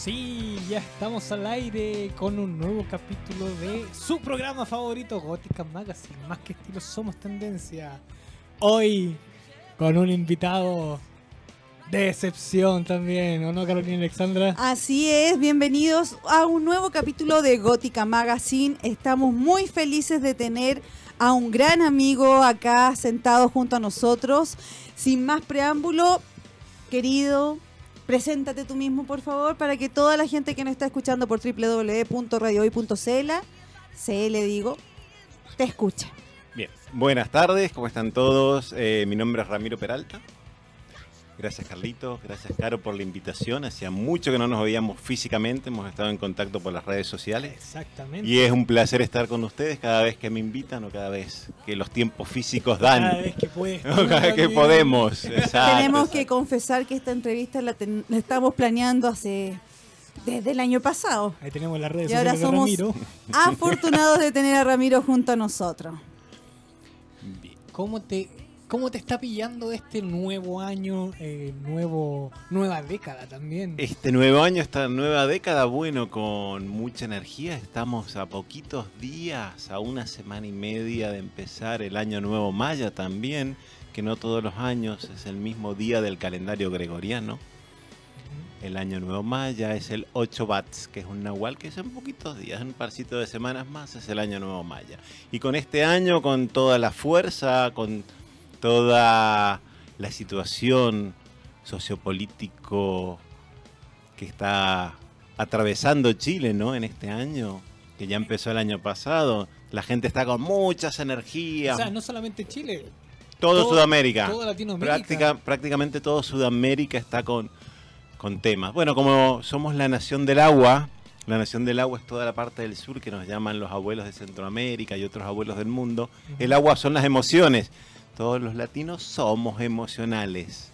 Sí, ya estamos al aire con un nuevo capítulo de su programa favorito, Gótica Magazine. Más que estilo, somos tendencia. Hoy con un invitado de excepción también, ¿o no, Carolina Alexandra? Así es, bienvenidos a un nuevo capítulo de Gótica Magazine. Estamos muy felices de tener a un gran amigo acá sentado junto a nosotros. Sin más preámbulo, querido, preséntate tú mismo, por favor, para que toda la gente que nos está escuchando por www.radiohoy.cl, te escuche. Bien, buenas tardes, ¿cómo están todos? Mi nombre es Ramiro Peralta. Gracias, Carlitos, gracias, Caro, por la invitación. Hacía mucho que no nos veíamos físicamente, hemos estado en contacto por las redes sociales. Exactamente. Y es un placer estar con ustedes cada vez que me invitan o cada vez que los tiempos físicos dan. Cada vez que puedes. Cada vez que podemos. Exacto, Tenemos que confesar que esta entrevista la estamos planeando desde el año pasado. Ahí tenemos las redes Y ahora sociales de somos Ramiro. afortunados de tener a Ramiro junto a nosotros. Bien. ¿Cómo te está pillando este nuevo año, nueva década también? Este nuevo año, esta nueva década, bueno, con mucha energía. Estamos a poquitos días, a una semana y media de empezar el año nuevo maya también, que no todos los años es el mismo día del calendario gregoriano. El año nuevo maya es el 8 Bats, que es un nahual, que es en poquitos días, un parcito de semanas más, es el año nuevo maya. Y con este año, con toda la fuerza, con toda la situación sociopolítico que está atravesando Chile, ¿no? En este año, que ya empezó el año pasado, la gente está con muchas energías. O sea, no solamente Chile. Todo Sudamérica. Toda Latinoamérica. Prácticamente todo Sudamérica está con temas. Bueno, como somos la nación del agua, la nación del agua es toda la parte del sur que nos llaman los abuelos de Centroamérica y otros abuelos del mundo. El agua son las emociones. Todos los latinos somos emocionales.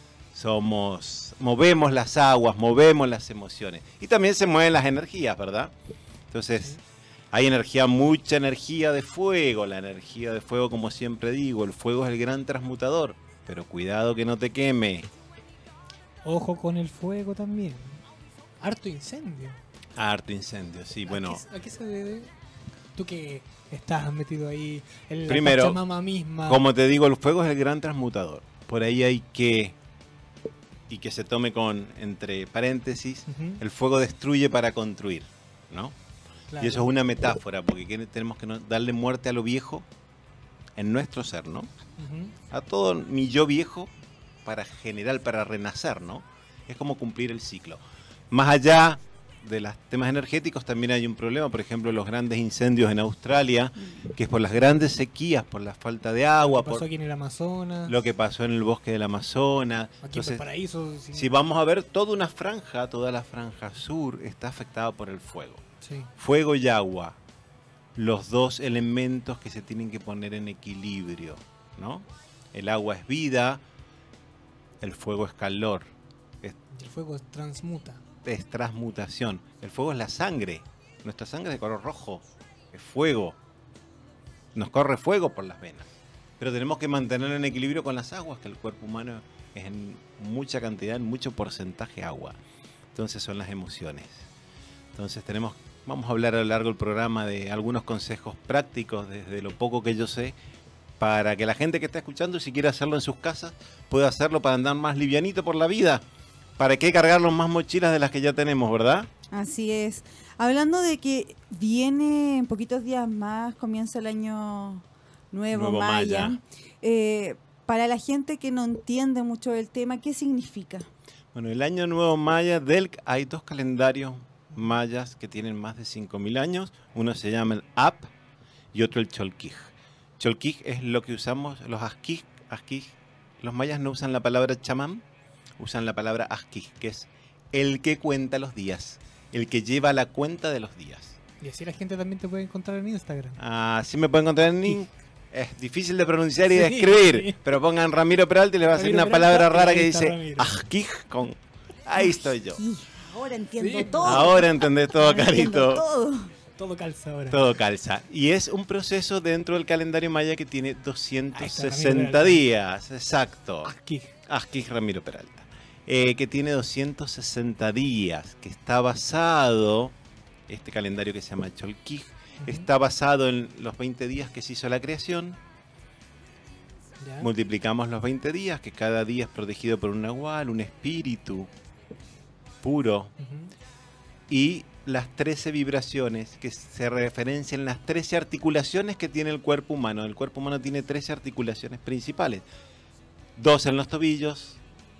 Movemos las aguas, movemos las emociones. Y también se mueven las energías, ¿verdad? Entonces, hay mucha energía de fuego. La energía de fuego, como siempre digo, el fuego es el gran transmutador. Pero cuidado que no te queme. Ojo con el fuego también. Harto incendio. Harto incendio, sí, bueno. ¿A qué se debe? Tú que estás metido ahí en la Primero, Pachamama misma. Como te digo, el fuego es el gran transmutador. Por ahí hay que, y que se tome entre paréntesis, el fuego destruye para construir, ¿no? Claro. Y eso es una metáfora, porque tenemos que darle muerte a lo viejo en nuestro ser, ¿no? A todo mi yo viejo para renacer, ¿no? Es como cumplir el ciclo. Más allá de los temas energéticos también hay un problema, por ejemplo, los grandes incendios en Australia, que es por las grandes sequías, por la falta de agua, Lo que pasó aquí en el Amazonas. Lo que pasó en el bosque del Amazonas. Aquí en el Paraíso. Sí. Si vamos a ver toda la franja sur está afectada por el fuego. Sí. Fuego y agua, los dos elementos que se tienen que poner en equilibrio, ¿no? El agua es vida, el fuego es calor. El fuego transmuta. Es transmutación. El fuego es la sangre. Nuestra sangre es de color rojo. Es fuego. Nos corre fuego por las venas. Pero tenemos que mantenerlo en equilibrio con las aguas, que el cuerpo humano es en mucha cantidad, en mucho porcentaje agua. Entonces son las emociones. Entonces vamos a hablar a lo largo del programa de algunos consejos prácticos desde lo poco que yo sé, para que la gente que está escuchando, si quiere hacerlo en sus casas, pueda hacerlo para andar más livianito por la vida. ¿Para qué cargarnos más mochilas de las que ya tenemos, verdad? Así es. Hablando de que viene en poquitos días más, comienza el año nuevo maya. Para la gente que no entiende mucho del tema, ¿qué significa? Bueno, el año nuevo maya, hay dos calendarios mayas que tienen más de 5.000 años. Uno se llama el Ap y otro el Cholquij. Cholquij es lo que usamos, los asquij. Los mayas no usan la palabra chamán, usan la palabra asquij, que es el que cuenta los días, el que lleva la cuenta de los días. Y así la gente también te puede encontrar en Instagram. Así me pueden encontrar en Instagram. Es difícil de pronunciar y de escribir, pero pongan Ramiro Peralta y le va a salir una palabra rara que dice asquij con... Ahí estoy yo. Ahora entiendo Sí. todo. Ahora entendés todo, Ahora entiendo Carito. todo. Todo calza ahora. Todo calza. Y es un proceso dentro del calendario maya que tiene 260 Ramiro días. Exacto. Aquí. Asquij Ramiro Peralta. que tiene 260 días, que está basado, este calendario que se llama Cholquij, está basado en los 20 días que se hizo la creación. ¿Ya? Multiplicamos los 20 días, que cada día es protegido por un nahual, un espíritu puro, Ujú. y las 13 vibraciones que se referencian las 13 articulaciones que tiene el cuerpo humano. El cuerpo humano tiene 13 articulaciones principales. 2 en los tobillos,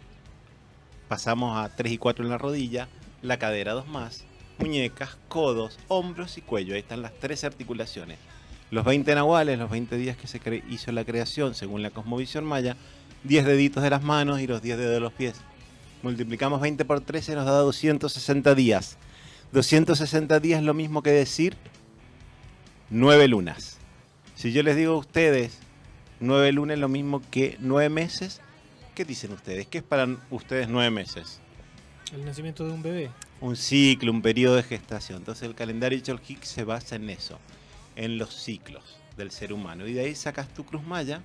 pasamos a 3 y 4 en la rodilla, la cadera 2 más, muñecas, codos, hombros y cuello. Ahí están las 13 articulaciones. Los 20 nahuales, los 20 días que se hizo la creación, según la cosmovisión maya, 10 deditos de las manos y los 10 dedos de los pies. Multiplicamos 20 por 13, nos da 260 días. 260 días es lo mismo que decir 9 lunas. Si yo les digo a ustedes 9 lunas es lo mismo que 9 meses, ¿qué dicen ustedes? ¿Qué es para ustedes 9 meses? El nacimiento de un bebé. Un ciclo, un periodo de gestación. Entonces el calendario Cholquij se basa en eso, en los ciclos del ser humano. Y de ahí sacas tu cruz maya,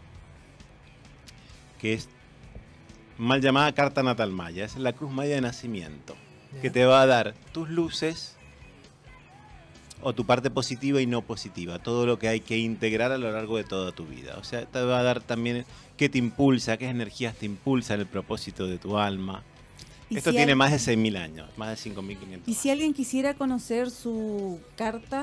que es mal llamada carta natal maya. Esa es la cruz maya de nacimiento, ¿Ya? que te va a dar tus luces o tu parte positiva y no positiva, todo lo que hay que integrar a lo largo de toda tu vida. O sea, te va a dar también qué te impulsa, qué energías te impulsan el propósito de tu alma. Y Esto si tiene al- más de 6.000 años, más de 5.500 Y si alguien quisiera conocer su carta,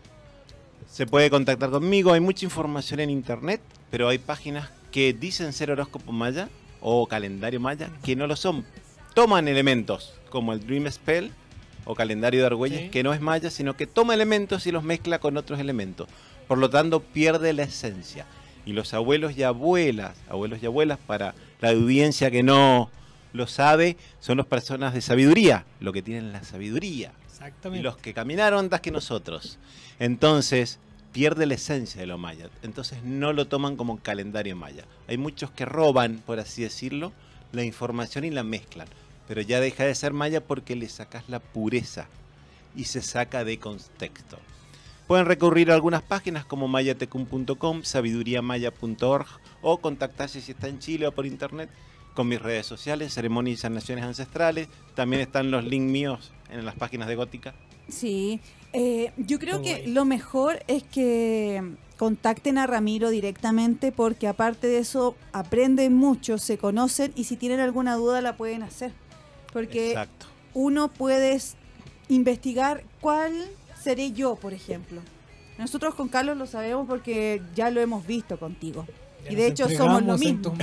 Se puede contactar conmigo, hay mucha información en internet, pero hay páginas que dicen ser horóscopo maya o calendario maya que no lo son. Toman elementos como el Dream Spell o calendario de Argüelles, Sí. que no es maya, sino que toma elementos y los mezcla con otros elementos. Por lo tanto, pierde la esencia. Y los abuelos y abuelas para la audiencia que no lo sabe, son las personas de sabiduría, lo que tienen la sabiduría. Y Exactamente. los que caminaron antes que nosotros. Entonces, pierde la esencia de lo maya. Entonces, no lo toman como calendario maya. Hay muchos que roban, por así decirlo, la información y la mezclan. Pero ya deja de ser maya porque le sacas la pureza y se saca de contexto. Pueden recurrir a algunas páginas como mayatecum.com, sabiduriamaya.org o contactarse si está en Chile o por internet con mis redes sociales, ceremonias y sanaciones ancestrales. También están los links míos en las páginas de Gótica. sí. Yo creo Todo que ahí. lo mejor es que contacten a Ramiro directamente porque aparte de eso aprenden mucho, se conocen y si tienen alguna duda la pueden hacer. Porque Exacto. uno puede investigar cuál seré yo, por ejemplo. Nosotros con Carlos lo sabemos porque ya lo hemos visto contigo. Ya Y de nos hecho somos lo entregamos en mismo. tus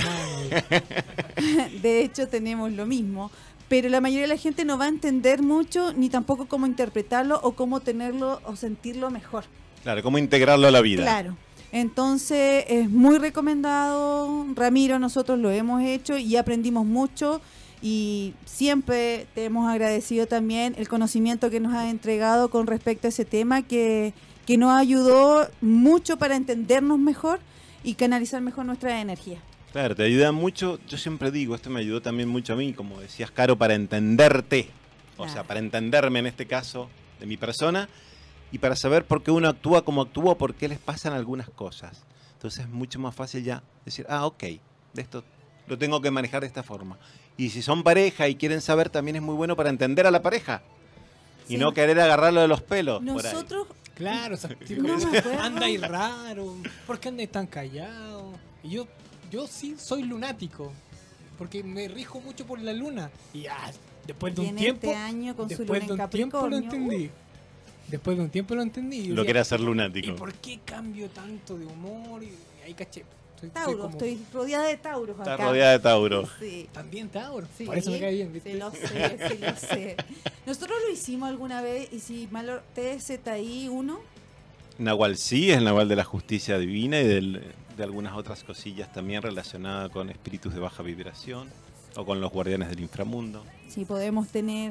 manos. De hecho tenemos lo mismo. Pero la mayoría de la gente no va a entender mucho ni tampoco cómo interpretarlo o cómo tenerlo o sentirlo mejor. Claro, cómo integrarlo a la vida. Claro. Entonces es muy recomendado, Ramiro, nosotros lo hemos hecho y aprendimos mucho y siempre te hemos agradecido también el conocimiento que nos has entregado con respecto a ese tema que nos ayudó mucho para entendernos mejor y canalizar mejor nuestra energía. Claro, te ayuda mucho. Yo siempre digo, esto me ayudó también mucho a mí, como decías, Caro, para entenderte. O sea, Claro. para entenderme en este caso de mi persona y para saber por qué uno actúa como actúa, por qué les pasan algunas cosas. Entonces es mucho más fácil ya decir, ok, de esto lo tengo que manejar de esta forma. Y si son pareja y quieren saber, también es muy bueno para entender a la pareja. Y Sí. no querer agarrarlo de los pelos. por ahí. Nosotros, Claro, o sea, No me acuerdo. andáis raro. ¿Por qué andáis tan callado? Y yo sí soy lunático. Porque me rijo mucho por la luna. Y después de y un en tiempo. este año con su Después luna de en un tiempo lo Capricornio, entendí. Después de un tiempo lo entendí. Y yo Lo decía, que era ser ¿y lunático. por qué cambio tanto de humor? Y ahí caché. Tauro, como- estoy rodeada de Tauros Está acá. rodeada de Tauro. Sí. También Tauro. Sí, Por eso me cae bien, ¿viste? Sí, lo sé, sí, lo sé. Nosotros lo hicimos alguna vez y si mal TZI 1, Nahual sí, es el Nahual de la justicia divina y de algunas otras cosillas también relacionadas con espíritus de baja vibración o con los guardianes del inframundo. si podemos tener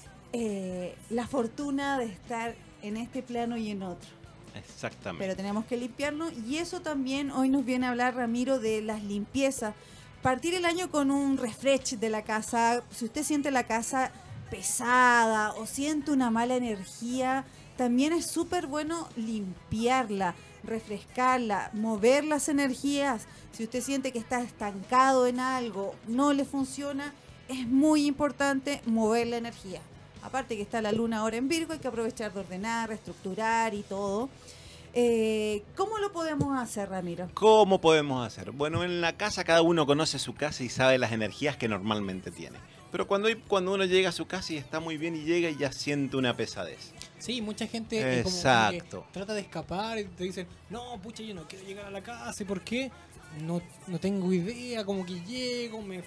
la fortuna de estar en este plano y en otro. Exactamente. Pero tenemos que limpiarlo y eso también hoy nos viene a hablar Ramiro de las limpiezas. Partir el año con un refresh de la casa. Si usted siente la casa pesada o siente una mala energía, también es súper bueno limpiarla, refrescarla, mover las energías. Si usted siente que está estancado en algo, no le funciona, es muy importante mover la energía. Aparte que está la luna ahora en Virgo, hay que aprovechar de ordenar, reestructurar y todo. ¿Cómo lo podemos hacer, Ramiro? ¿Cómo podemos hacer? Bueno, en la casa cada uno conoce su casa y sabe las energías que normalmente tiene. Pero cuando uno llega a su casa y está muy bien y llega y ya siente una pesadez. Sí, mucha gente como Exacto. que trata de escapar y te dicen, no, pucha, yo no quiero llegar a la casa. ¿Y por qué? No tengo idea, como que llego, me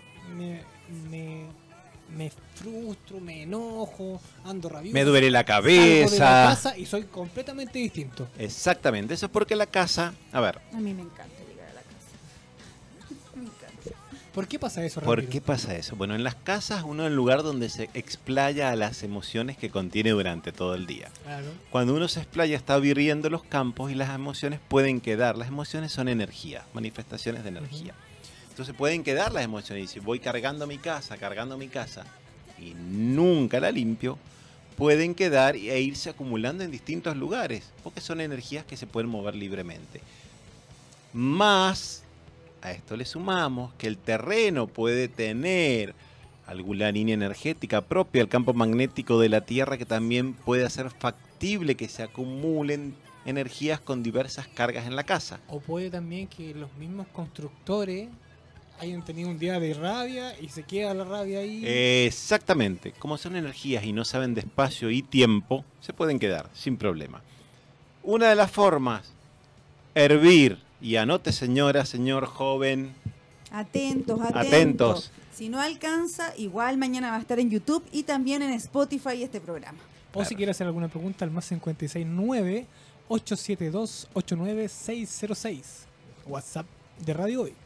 frustro, me enojo, ando rabioso. Me duele la Salgo de la cabeza. casa y soy completamente distinto. Exactamente, eso es porque la casa, a ver, A mí me encanta llegar a la casa. Me encanta. ¿Por qué pasa eso, ¿por Ramiro? qué pasa eso? Bueno, en las casas uno es el lugar donde se explaya a las emociones que contiene durante todo el día. Claro. Cuando uno se explaya está viviendo los campos y las emociones pueden quedar. Las emociones son energía, manifestaciones de energía. Entonces pueden quedar las emociones. Y si voy cargando mi casa y nunca la limpio, pueden quedar e irse acumulando en distintos lugares, porque son energías que se pueden mover libremente. Más, a esto le sumamos que el terreno puede tener alguna línea energética propia, el campo magnético de la Tierra, que también puede hacer factible que se acumulen energías con diversas cargas en la casa. O puede también que los mismos constructores hayan tenido un día de rabia y se queda la rabia ahí. Exactamente, como son energías y no saben de espacio y tiempo, se pueden quedar sin problema. Una de las formas, hervir, y anote señora, señor, joven, Atentos. Atentos. Si no alcanza, igual mañana va a estar en YouTube y también en Spotify este programa. O si quiere hacer alguna pregunta, al más 569 872 89606. WhatsApp de Radio Hoy.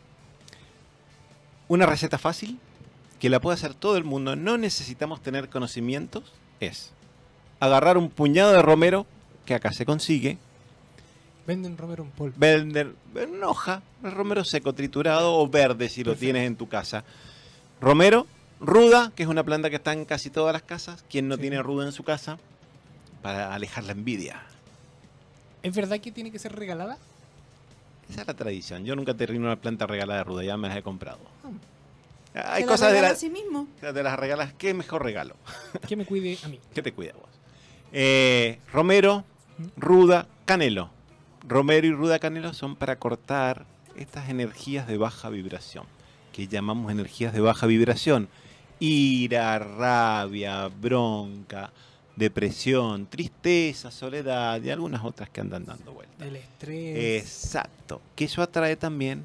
una receta fácil que la puede hacer todo el mundo, no necesitamos tener conocimientos, es agarrar un puñado de romero, que acá se consigue, Venden romero en polvo. vender en hoja, el romero seco, triturado o verde si lo Perfecto. tienes en tu casa. Romero, ruda, que es una planta que está en casi todas las casas. ¿Quién no Sí. tiene ruda en su casa? Para alejar la envidia. ¿Es verdad que tiene que ser regalada? Esa es la tradición. Yo nunca te una planta regalada de ruda, ya me las he comprado. Hay ¿Se la cosas de, regala la- a sí mismo? de las regalas. ¿Qué mejor regalo? Que me cuide a mí. ¿Qué te cuida vos? Romero, ruda, canelo. Romero y ruda canelo son para cortar estas energías de baja vibración, que llamamos energías de baja vibración. Ira, rabia, bronca, depresión, tristeza, soledad y algunas otras que andan dando vueltas. El estrés. Exacto. Que eso atrae también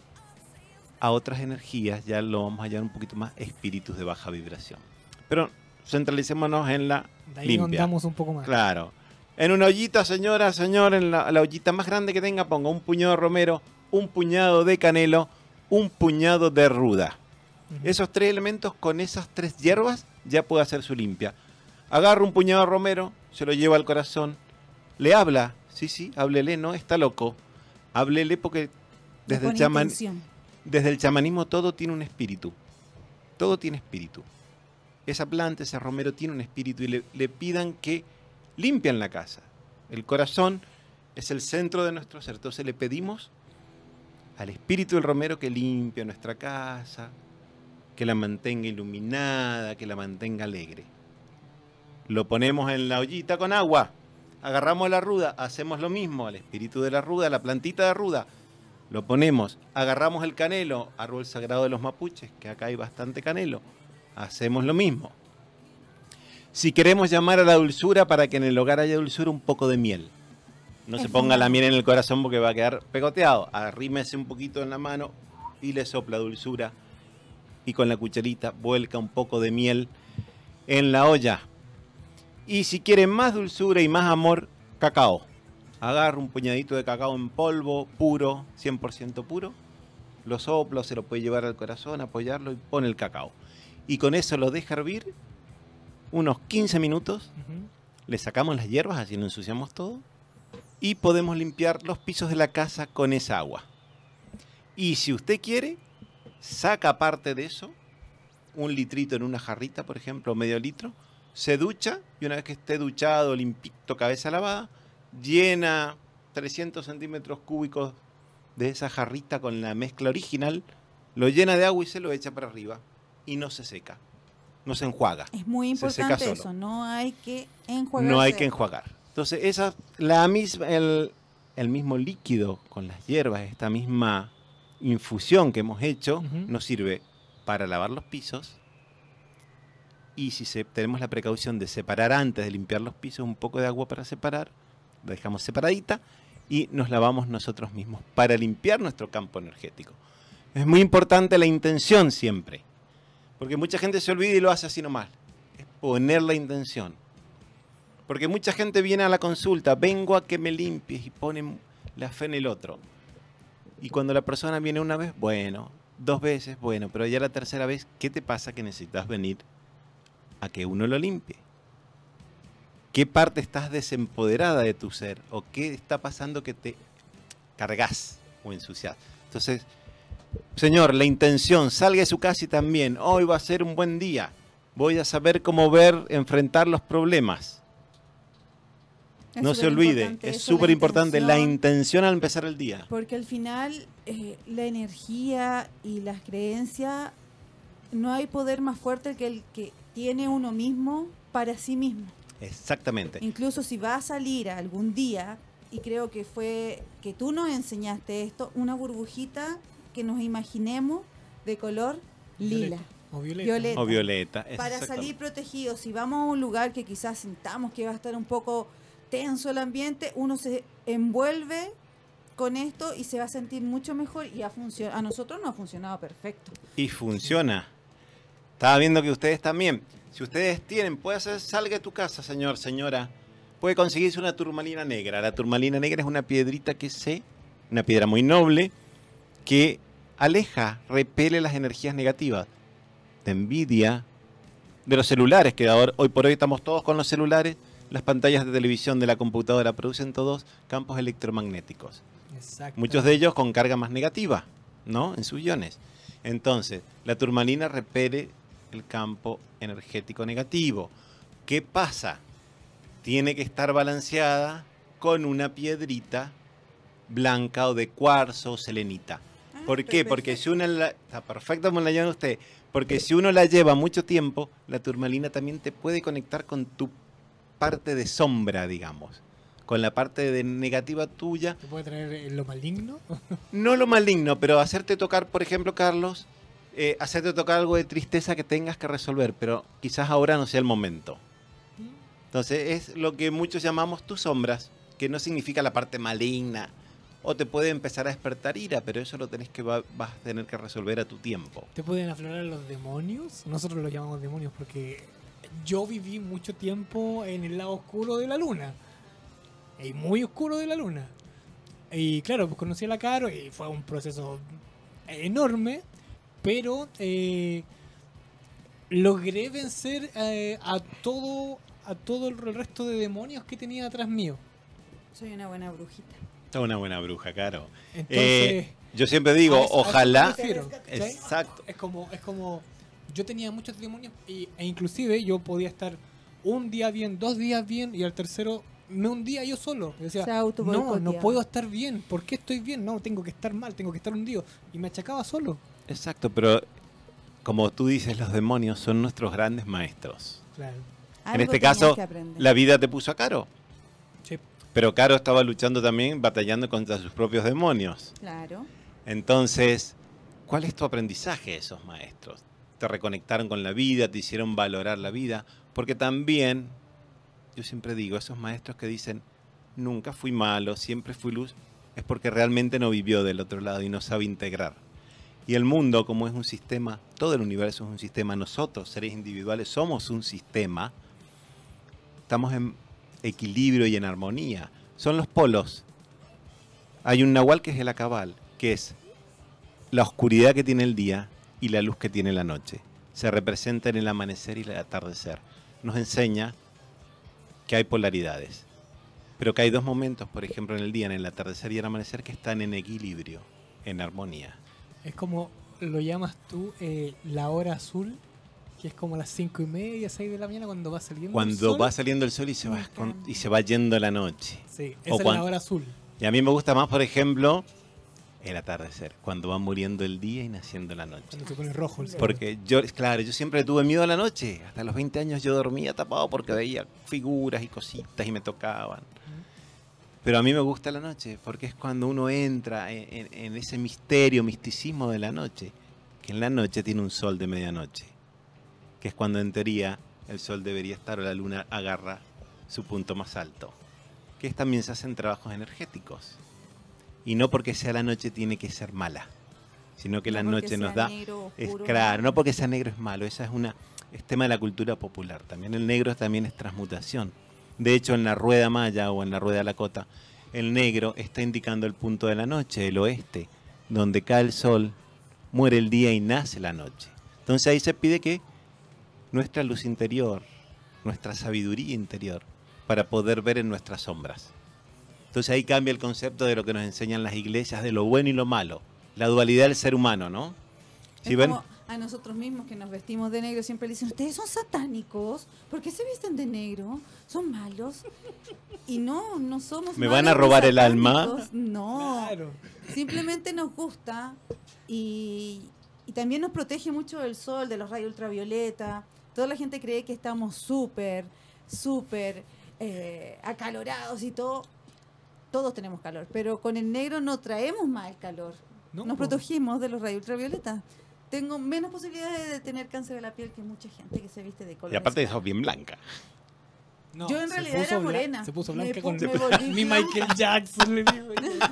a otras energías, ya lo vamos a hallar un poquito más, espíritus de baja vibración. Pero centralicémonos en la De ahí limpia. andamos un poco más. Claro. En una ollita, señora, señor, en la ollita más grande que tenga, ponga un puñado de romero, un puñado de canelo, un puñado de ruda. Ujú. Esos tres elementos, con esas tres hierbas, ya puede hacer su limpia. Agarra un puñado de romero, se lo lleva al corazón, le habla, sí, háblele, no está loco. Háblele porque desde Con el, intención. desde el chamanismo todo tiene un espíritu. Todo tiene espíritu. Esa planta, ese romero tiene un espíritu y le pidan que limpian la casa. El corazón es el centro de nuestro ser. Entonces le pedimos al espíritu del romero que limpie nuestra casa, que la mantenga iluminada, que la mantenga alegre. Lo ponemos en la ollita con agua, agarramos la ruda, hacemos lo mismo al espíritu de la ruda, la plantita de ruda, lo ponemos, agarramos el canelo, árbol sagrado de los mapuches, que acá hay bastante canelo, hacemos lo mismo. Si queremos llamar a la dulzura para que en el hogar haya dulzura, un poco de miel. No se Es ponga la fundamental. miel en el corazón porque va a quedar pegoteado. Arrímese un poquito en la mano y le sopla dulzura. Y con la cucharita vuelca un poco de miel en la olla. Y si quieren más dulzura y más amor, cacao. Agarra un puñadito de cacao en polvo, puro, 100% puro. Lo sopla, se lo puede llevar al corazón, apoyarlo y pone el cacao. Y con eso lo deja hervir unos 15 minutos. Ujú. Le sacamos las hierbas, así no ensuciamos todo. Y podemos limpiar los pisos de la casa con esa agua. Y si usted quiere, saca parte de eso, un litrito en una jarrita, por ejemplo, medio litro, se ducha y una vez que esté duchado, limpito, cabeza lavada, llena 300 centímetros cúbicos de esa jarrita con la mezcla original, lo llena de agua y se lo echa para arriba. y no se seca, no se enjuaga. Es muy Se seca importante solo. eso, no hay que enjuagar. No hay que enjuagar. Entonces, el mismo líquido con las hierbas, esta misma infusión que hemos hecho, Ujú. nos sirve para lavar los pisos. Y si tenemos la precaución de separar antes de limpiar los pisos, un poco de agua para separar, la dejamos separadita y nos lavamos nosotros mismos para limpiar nuestro campo energético. Es muy importante la intención siempre, porque mucha gente se olvida y lo hace así nomás. Es poner la intención. Porque mucha gente viene a la consulta, vengo a que me limpies y ponen la fe en el otro. Y cuando la persona viene una vez, bueno, 2 veces, bueno, pero ya la tercera vez, ¿qué te pasa que necesitas venir a que uno lo limpie? ¿Qué parte estás desempoderada de tu ser? ¿O qué está pasando que te cargas o ensucias? Entonces, señor, la intención, salga de su casa y también, hoy va a ser un buen día. Voy a saber cómo enfrentar los problemas. Es No se superimportante olvide, es eso, la súper importante la intención, intención al empezar el día. Porque al final la energía y las creencias, no hay poder más fuerte que el que tiene uno mismo para sí mismo. Exactamente. Incluso si va a salir algún día, y creo que fue que tú nos enseñaste esto, una burbujita que nos imaginemos de color lila. O violeta. Violeta. O violeta. Para exactamente. salir protegidos. Si vamos a un lugar que quizás sintamos que va a estar un poco tenso el ambiente, uno se envuelve con esto y se va a sentir mucho mejor, y a nosotros nos ha funcionado perfecto. Y funciona. Estaba viendo que ustedes también, si ustedes tienen, salga de tu casa, señor, señora, puede conseguirse una turmalina negra. La turmalina negra es una piedrita una piedra muy noble, que aleja, repele las energías negativas de envidia, de los celulares, que hoy por hoy estamos todos con los celulares. Las pantallas de televisión, de la computadora, producen todos campos electromagnéticos. Exacto. Muchos de ellos con carga más negativa, ¿no? En sus iones. Entonces, la turmalina repele el campo energético negativo. ¿Qué pasa? Tiene que estar balanceada con una piedrita blanca o de cuarzo o selenita. ¿Por qué? Porque si uno está perfecto como la llama usted, porque si uno la lleva mucho tiempo, la turmalina también te puede conectar con tu parte de sombra, digamos, con la parte de negativa tuya. ¿Te puede traer lo maligno? No lo maligno, pero hacerte tocar, por ejemplo, Carlos, hacerte tocar algo de tristeza que tengas que resolver, pero quizás ahora no sea el momento. Entonces es lo que muchos llamamos tus sombras, que no significa la parte maligna, o te puede empezar a despertar ira, pero eso lo tenés vas a tener que resolver a tu tiempo. ¿Te pueden aflorar los demonios? Nosotros los llamamos demonios porque yo viví mucho tiempo en el lado oscuro de la luna. Y muy oscuro de la luna. Y claro, pues conocí a la Caro y fue un proceso enorme, pero logré vencer a todo el resto de demonios que tenía atrás mío. Soy una buena brujita. Está una buena bruja, Caro. Entonces, Yo siempre digo, a eso ojalá... me refiero, ¿cachai? Exacto. Es como yo tenía muchos demonios e inclusive yo podía estar un día bien, 2 días bien, y al tercero me hundía yo solo. Yo decía, Se autoboicoteaba. no puedo estar bien. ¿Por qué estoy bien? No, tengo que estar mal, tengo que estar hundido. Y me achacaba solo. Exacto, pero como tú dices, los demonios son nuestros grandes maestros. Claro. En Algo este tenías caso, que aprender. la vida te puso a Caro. Sí. Pero Caro estaba luchando también, batallando contra sus propios demonios. Claro. Entonces, ¿cuál es tu aprendizaje de esos maestros? Te reconectaron con la vida, te hicieron valorar la vida, porque también, yo siempre digo, esos maestros que dicen, nunca fui malo, siempre fui luz, es porque realmente no vivió del otro lado y no sabe integrar. Y el mundo, como es un sistema, todo el universo es un sistema, nosotros, seres individuales, somos un sistema, estamos en equilibrio y en armonía. Son los polos. Hay un nahual que es el acabal, que es la oscuridad que tiene el día y la luz que tiene la noche. Se representa en el amanecer y el atardecer. Nos enseña que hay polaridades, pero que hay 2 momentos, por ejemplo, en el día, en el atardecer y el amanecer, que están en equilibrio, en armonía. Es como lo llamas tú la hora azul, que es como las 5:30, 6 de la mañana cuando va saliendo el Cuando sol. va saliendo el sol y se Me va, encanta. y se va yendo la noche. Sí, o esa es cuan- la hora azul. Y a mí me gusta más, por ejemplo, El atardecer, cuando va muriendo el día y naciendo la noche. Cuando se pone rojo el cielo. Porque claro, yo siempre tuve miedo a la noche. Hasta los 20 años yo dormía tapado porque veía figuras y cositas y me tocaban. Pero a mí me gusta la noche porque es cuando uno entra en ese misterio, misticismo de la noche. Que en la noche tiene un sol de medianoche. Que es cuando en teoría el sol debería estar o la luna agarra su punto más alto. Que también se hacen trabajos energéticos. Y no porque sea la noche tiene que ser mala, sino que la noche nos da... Es claro, no porque sea negro es malo, esa es tema de la cultura popular. También el negro también es transmutación. De hecho, en la rueda maya o en la rueda lakota, el negro está indicando el punto de la noche, el oeste, donde cae el sol, muere el día y nace la noche. Entonces ahí se pide que nuestra luz interior, nuestra sabiduría interior, para poder ver en nuestras sombras. Entonces ahí cambia el concepto de lo que nos enseñan las iglesias, de lo bueno y lo malo. La dualidad del ser humano, ¿no? Es como a nosotros mismos que nos vestimos de negro siempre le dicen, ustedes son satánicos, ¿por qué se visten de negro? ¿Son malos? Y no somos ¿Me malos van a robar ni el alma? satánicos. No, Claro. simplemente nos gusta y también nos protege mucho del sol, de los rayos ultravioleta. Toda la gente cree que estamos súper acalorados y todo. Todos tenemos calor, pero con el negro no traemos más el calor. No, Nos po. protegimos de los rayos ultravioleta. Tengo menos posibilidades de tener cáncer de la piel que mucha gente que se viste de color. Y aparte sos bien blanca. No, Yo en se realidad puso era morena. Se puso Me blanca pu- con me volví mi blanca. Michael Jackson, le digo.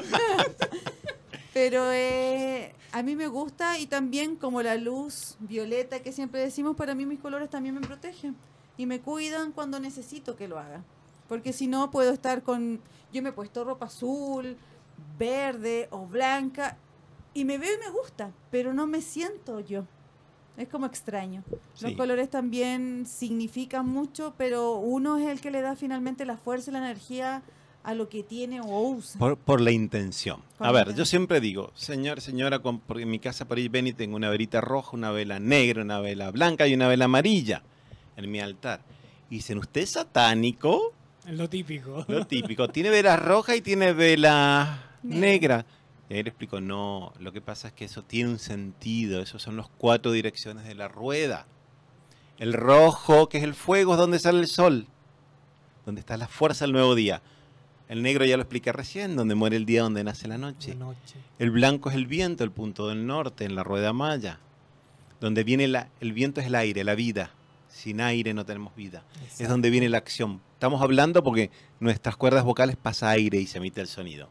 Pero a mí me gusta y también como la luz violeta que siempre decimos, para mí mis colores también me protegen y me cuidan cuando necesito que lo haga. Porque si no puedo estar con... Yo me he puesto ropa azul, verde o blanca y me veo y me gusta, pero no me siento yo. Es como extraño. Los Sí. colores también significan mucho, pero uno es el que le da finalmente la fuerza y la energía a lo que tiene o usa. Por la intención. Por A la ver, yo intención. siempre digo, señora, porque en mi casa por ahí ven y tengo una velita roja, una vela negra, una vela blanca y una vela amarilla en mi altar. Y dicen, ¿usted es satánico? Es lo típico. Lo típico, tiene vela roja y tiene vela Negra. negra. Y ahí le explico, no, lo que pasa es que eso tiene un sentido, esos son los 4 direcciones de la rueda. El rojo, que es el fuego, es donde sale el sol, donde está la fuerza del nuevo día. El negro ya lo expliqué recién, donde muere el día, donde nace la noche. La noche. El blanco es el viento, el punto del norte, en la rueda maya. Donde viene el viento es el aire, la vida. Sin aire no tenemos vida. Exacto. Es donde viene la acción. Estamos hablando porque nuestras cuerdas vocales pasa aire y se emite el sonido.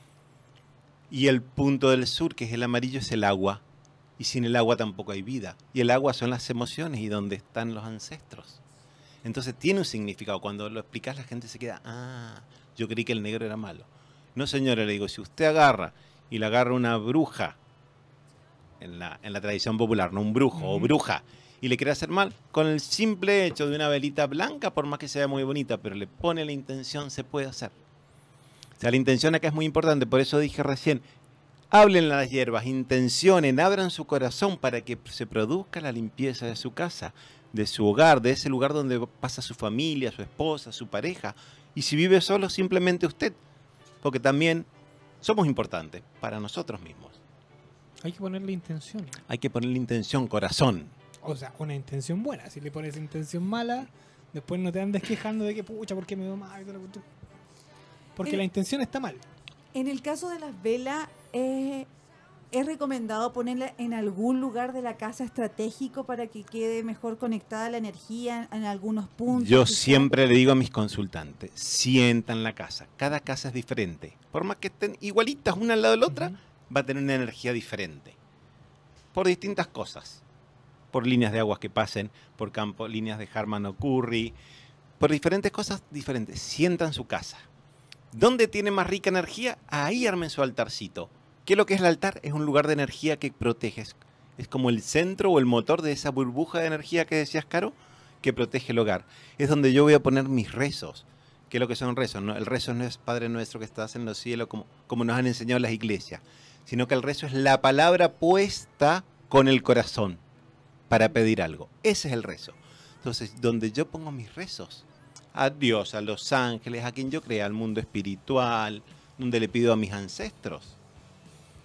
Y el punto del sur, que es el amarillo, es el agua. Y sin el agua tampoco hay vida. Y el agua son las emociones y donde están los ancestros. Entonces tiene un significado. Cuando lo explicas la gente se queda, yo creí que el negro era malo. No, señora, le digo, si usted agarra y le agarra una bruja, en la tradición popular, no un brujo o bruja, y le quiere hacer mal, con el simple hecho de una velita blanca, por más que sea muy bonita, pero le pone la intención, se puede hacer. O sea, la intención acá es muy importante, por eso dije recién, hablen las hierbas, intencionen, abran su corazón para que se produzca la limpieza de su casa, de su hogar, de ese lugar donde pasa su familia, su esposa, su pareja. Y si vive solo, simplemente usted, porque también somos importantes para nosotros mismos. Hay que ponerle intención. Hay que ponerle intención, corazón. O sea, una intención buena. Si le pones intención mala, después no te andes quejando de que, pucha, ¿por qué me veo mal? Y toda la cuestión. Porque la intención está mal. En el caso de las velas, ¿es recomendado ponerla en algún lugar de la casa estratégico para que quede mejor conectada la energía en algunos puntos? Yo quizás? siempre le digo a mis consultantes, sientan la casa. Cada casa es diferente. Por más que estén igualitas una al lado de la otra, va a tener una energía diferente. Por distintas cosas. Por líneas de aguas que pasen, por campo, líneas de Harman o Curry, por diferentes cosas diferentes. Sientan su casa. ¿Dónde tiene más rica energía? Ahí armen su altarcito. ¿Qué es lo que es el altar? Es un lugar de energía que protege. Es como el centro o el motor de esa burbuja de energía que decías, Caro, que protege el hogar. Es donde yo voy a poner mis rezos. ¿Qué es lo que son rezos? ¿No? El rezo no es Padre Nuestro que estás en los cielos, como nos han enseñado las iglesias, sino que el rezo es la palabra puesta con el corazón para pedir algo. Ese es el rezo. Entonces, donde yo pongo mis rezos, a Dios, a los ángeles, a quien yo crea, al mundo espiritual, donde le pido a mis ancestros.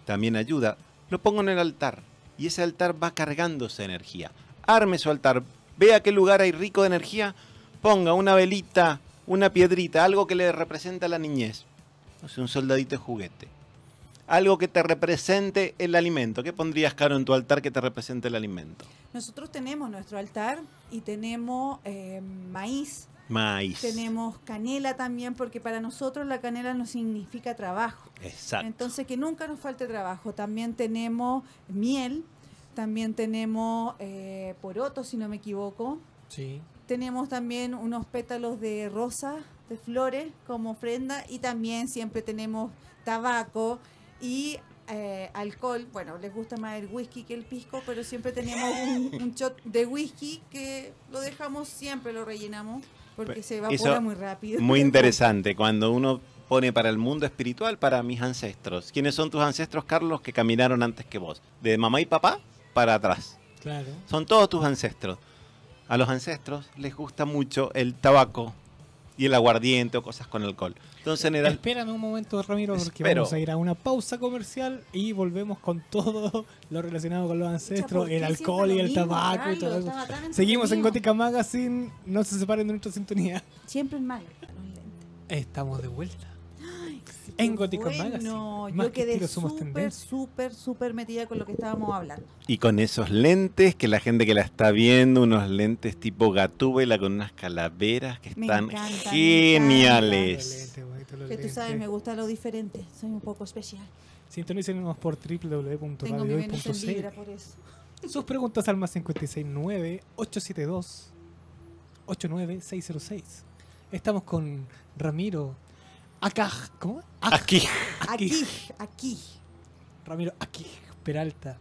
también ayuda, lo pongo en el altar. Y ese altar va cargándose de energía. Arme su altar, vea qué lugar hay rico de energía, ponga una velita, una piedrita, algo que le represente a la niñez. No sé, un soldadito de juguete. Algo que te represente el alimento. ¿Qué pondrías, Caro, en tu altar que te represente el alimento? Nosotros tenemos nuestro altar y tenemos maíz. Maíz. Tenemos canela también, porque para nosotros la canela no significa trabajo. Exacto. Entonces, que nunca nos falte trabajo. También tenemos miel, también tenemos porotos, si no me equivoco. Sí. Tenemos también unos pétalos de rosa, de flores, como ofrenda. Y también siempre tenemos tabaco y alcohol. Bueno, les gusta más el whisky que el pisco, pero siempre tenemos un shot de whisky que lo dejamos siempre, lo rellenamos, porque se evapora Eso, muy rápido. Muy interesante, cuando uno pone para el mundo espiritual, para mis ancestros. ¿Quiénes son tus ancestros, Carlos, que caminaron antes que vos? De mamá y papá para atrás. Claro. Son todos tus ancestros. A los ancestros les gusta mucho el tabaco y el aguardiente o cosas con alcohol. Entonces, Espérame un momento, Ramiro, porque Espero. vamos a ir a una pausa comercial y volvemos con todo lo relacionado con los ancestros, ¿por qué el alcohol siempre y lo el mismo, tabaco y Carlos? todo eso. Estaba tan Seguimos en entretenido. Gótica Magazine, no se separen de nuestra sintonía. Siempre es malo. Estamos de vuelta. Sí, En qué Gótica bueno. Magazine. Más Yo que quedé estilo, somos súper, tendencia. súper metida con lo que estábamos hablando. y con esos lentes, que la gente que la está viendo, unos lentes tipo Gatúbela con unas calaveras que Me están encanta, me geniales. Excelente, bonito los Que tú lentes. sabes, me gusta lo diferente. Soy un poco especial. Sintonícenos por Tengo mi Venus en www.radiohoy.cl. Libra por eso. Sus preguntas al más 569-872-89606. Estamos con Ramiro Acaj. ¿Cómo? Aquí. Aquí. Ramiro Aquí Peralta.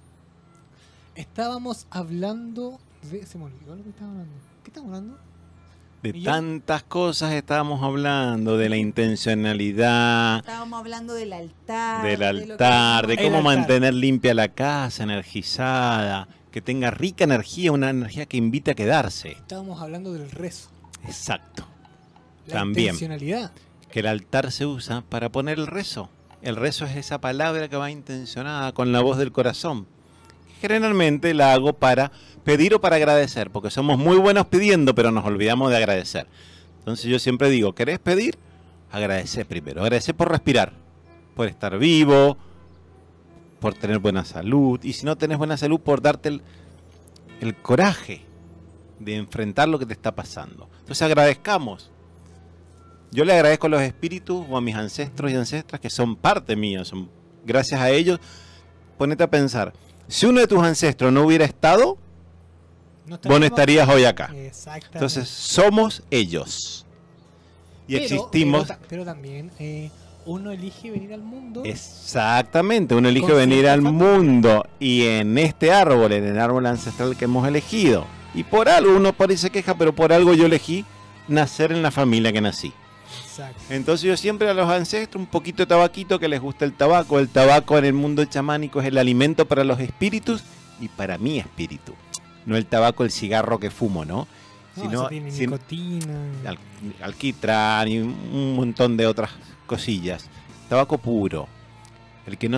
Estábamos hablando de... Se me olvidó lo que estábamos hablando. ¿Qué estamos hablando? De ¿Y yo? tantas cosas estábamos hablando, de la intencionalidad, Estábamos hablando del altar. del de lo que altar, de El cómo altar. mantener limpia la casa, energizada, que tenga rica energía, una energía que invite a quedarse. Estábamos hablando del rezo. Exacto. La También. intencionalidad. Que el altar se usa para poner el rezo. El rezo es esa palabra que va intencionada con la voz del corazón. Generalmente la hago para pedir o para agradecer, porque somos muy buenos pidiendo, pero nos olvidamos de agradecer. Entonces yo siempre digo, ¿querés pedir? Agradecer primero. Agradecer por respirar, por estar vivo, por tener buena salud. Y si no tenés buena salud, por darte el coraje de enfrentar lo que te está pasando. Entonces agradezcamos. Yo le agradezco a los espíritus o a mis ancestros y ancestras que son parte mía. Gracias a ellos, ponete a pensar. Si uno de tus ancestros no hubiera estado, vos no estarías hoy acá. Exactamente. Entonces, somos ellos. Y existimos. Pero también uno elige venir al mundo. Exactamente, uno elige Con venir cierta al familia. mundo. Y en este árbol, en el árbol ancestral que hemos elegido. Y por algo uno por ahí se queja, pero por algo yo elegí nacer en la familia que nací. Exacto. Entonces yo siempre a los ancestros un poquito de tabaquito, que les gusta el tabaco. El tabaco en el mundo chamánico es el alimento para los espíritus y para mi espíritu. No el tabaco, el cigarro que fumo, ¿no? No, Sino eso tiene nicotina. alquitrán y un montón de otras cosillas. Tabaco puro. El que no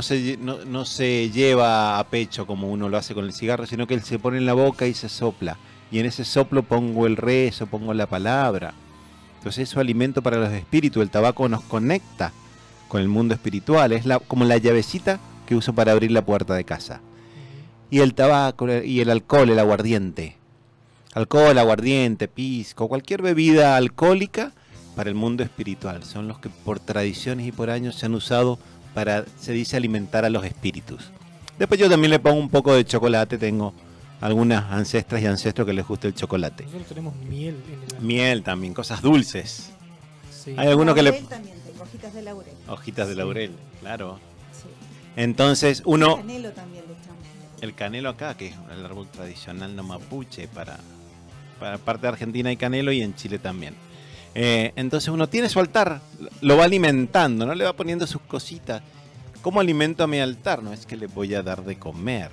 se lleva a pecho como uno lo hace con el cigarro, sino que él se pone en la boca y se sopla. Y en ese soplo pongo el rezo, pongo la palabra. Entonces eso es alimento para los espíritus. El tabaco nos conecta con el mundo espiritual. Es como la llavecita que uso para abrir la puerta de casa. Y el tabaco y el alcohol, el aguardiente. Alcohol, aguardiente, pisco, cualquier bebida alcohólica para el mundo espiritual. Son los que por tradiciones y por años se han usado para, se dice, alimentar a los espíritus. Después yo también le pongo un poco de chocolate. Tengo algunas ancestras y ancestros que les gusta el chocolate. Nosotros tenemos miel en el Miel también, cosas dulces. Sí. Hay algunos que le... Laurel también tengo, hojitas de laurel. Hojitas de Sí. laurel, claro. Sí. Entonces uno... Canelo también le echamos. El canelo acá, que es el árbol tradicional no mapuche, para parte de Argentina hay canelo y en Chile también. Entonces uno tiene su altar, lo va alimentando, no le va poniendo sus cositas. ¿Cómo alimento a mi altar? No es que le voy a dar de comer,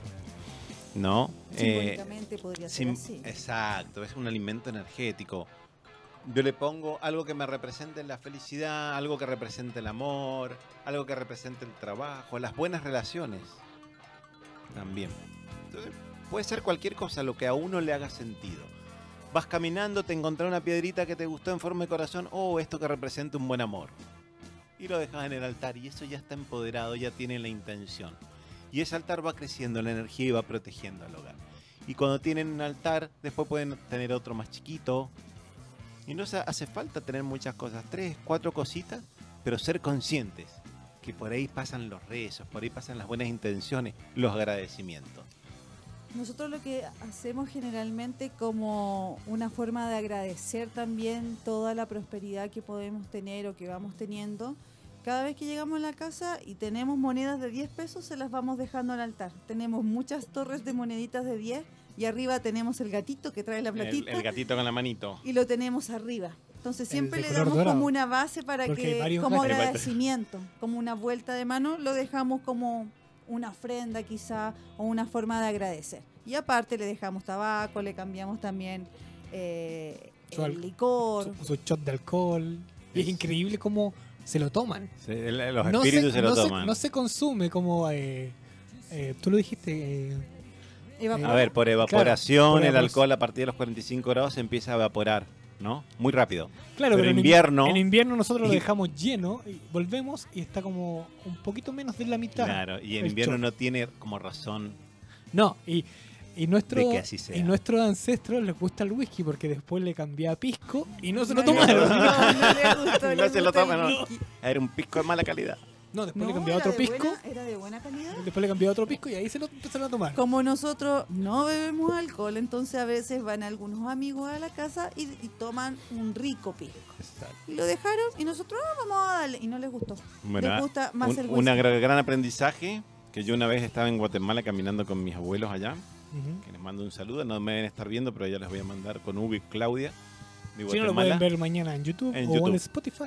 ¿no? Simbólicamente podría ser así. Exacto, es un alimento energético. yo le pongo algo que me represente la felicidad, algo que represente el amor, algo que represente el trabajo, las buenas relaciones también. Entonces, puede ser cualquier cosa, lo que a uno le haga sentido. Vas caminando, te encontrás una piedrita que te gustó en forma de corazón, esto que representa un buen amor. Y lo dejas en el altar y eso ya está empoderado, ya tiene la intención. Y ese altar va creciendo la energía y va protegiendo al hogar. Y cuando tienen un altar, después pueden tener otro más chiquito. Y no hace falta tener muchas cosas, 3, 4 cositas, pero ser conscientes que por ahí pasan los rezos, por ahí pasan las buenas intenciones, los agradecimientos. Nosotros lo que hacemos generalmente como una forma de agradecer también toda la prosperidad que podemos tener o que vamos teniendo, cada vez que llegamos a la casa y tenemos monedas de 10 pesos, se las vamos dejando al altar. Tenemos muchas torres de moneditas de 10 y arriba tenemos el gatito que trae la platita. El gatito con la manito. Y lo tenemos arriba. Entonces siempre le color damos dorado. como una base para Porque hay que, varios como gatos. agradecimiento, como una vuelta de mano, lo dejamos como una ofrenda quizá o una forma de agradecer. Y aparte le dejamos tabaco, le cambiamos también el licor. Su shot de alcohol. Y es increíble cómo se lo toman. Sí, los espíritus se lo toman. No se consume como... tú lo dijiste... Evapora. A ver, por evaporación, Claro, por el evapor- alcohol a partir de los 45 grados se empieza a evaporar, ¿no? Muy rápido. Claro, pero pero invierno... en invierno nosotros lo y- dejamos lleno y volvemos y está como un poquito menos de la mitad. Claro, y en el invierno shot. no tiene como razón No, y de que así sea. nuestros ancestros les gusta el whisky porque después le cambiaba pisco y no se lo No, tomaron. No, no le gustó. No le se lo gustó el toman, no. whisky. Era un pisco de mala calidad. No, después le No, cambiaba era otro de pisco. era de buena calidad. Después le cambiaba otro pisco y ahí se lo empezaron a tomar. Como nosotros no bebemos alcohol, entonces a veces van algunos amigos a la casa y toman un rico pisco. Y lo dejaron y nosotros vamos a darle. Y no les gustó. Bueno, les gusta más el whisky. un gran aprendizaje, que yo una vez estaba en Guatemala caminando con mis abuelos allá, Ujú. que les mando un saludo, no me deben estar viendo, pero ya les voy a mandar con Hugo y Claudia de Si no, lo Guatemala. pueden ver mañana en YouTube En o YouTube. en Spotify.